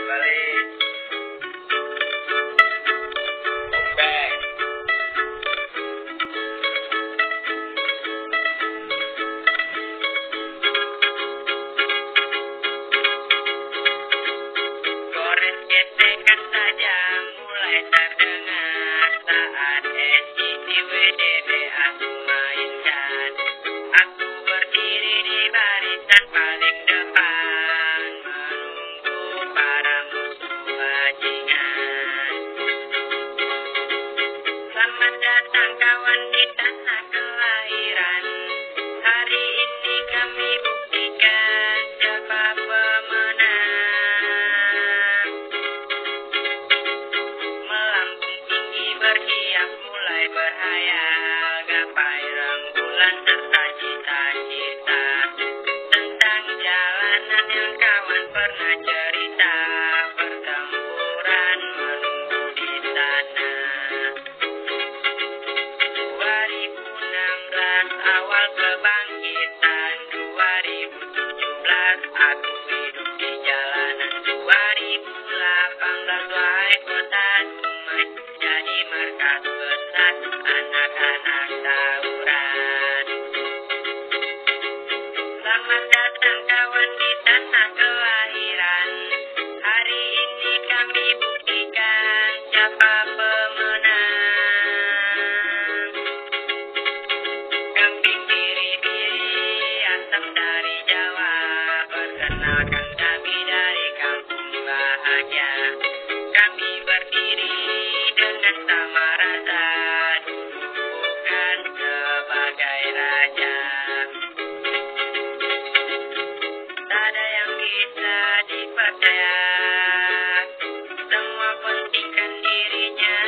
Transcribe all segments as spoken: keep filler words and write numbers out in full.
balik. Back. Gores gesekan saja mulai terdengar saat S I T W D B aku mainkan. Aku berdiri di barisan paling depan menunggu para musuh bajingan. Selamat datang kawan di tanah kelahiran. Hari ini kami buktikan siapa pemenang. Melambung tinggi berhias mulai berhayal, gapai rembulan serta cita-cita tentang jalanan yang kawan pernah cerita. Pertempuran menunggu di sana. dua ribu enam belas awal kebangkitan, dua ribu tujuh belas aku hidup di jalanan, dua ribu delapan belas wahai kota Dumai jadi markas besar anak-anak tawuran. Selamat datang kawan di tanah kelahiran. Hari ini kami buktikan siapa pemenang. Kambing biri-biri asam dari Jawa, perkenalkan kami dari kampung bahagia. Kami berdiri dengan sama rasa, dudukan sebagai raja. Tak ada yang bisa dipercaya, semua pentingkan dirinya.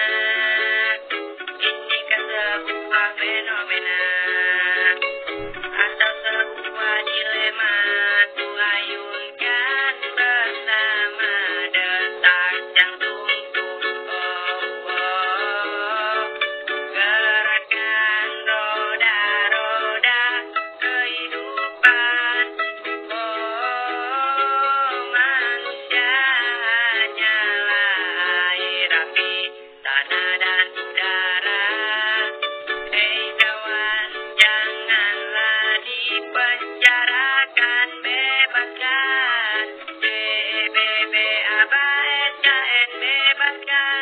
Inikah sebuah fenomena atau sebuah dilema? Ku ayunkan bersama detak jantungku. Oh, oh. Gerakan roda-roda kehidupan. Oh, manusia hanyalah air, api, tanah dan udara. Hei kawan, janganlah dipenjarakan, bebaskan. B B B Aba S K N bebaskan.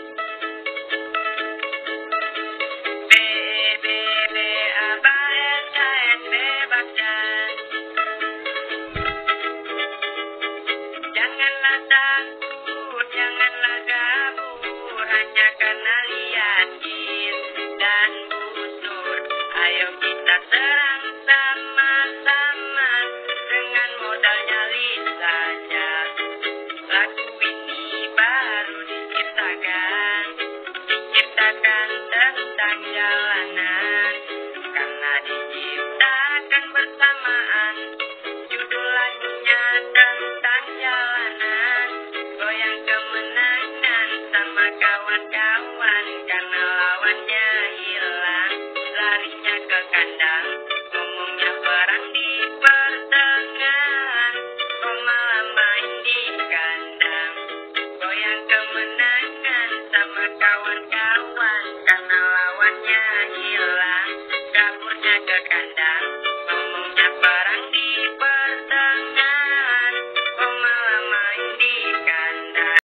B B B Aba S K N bebaskan. Janganlah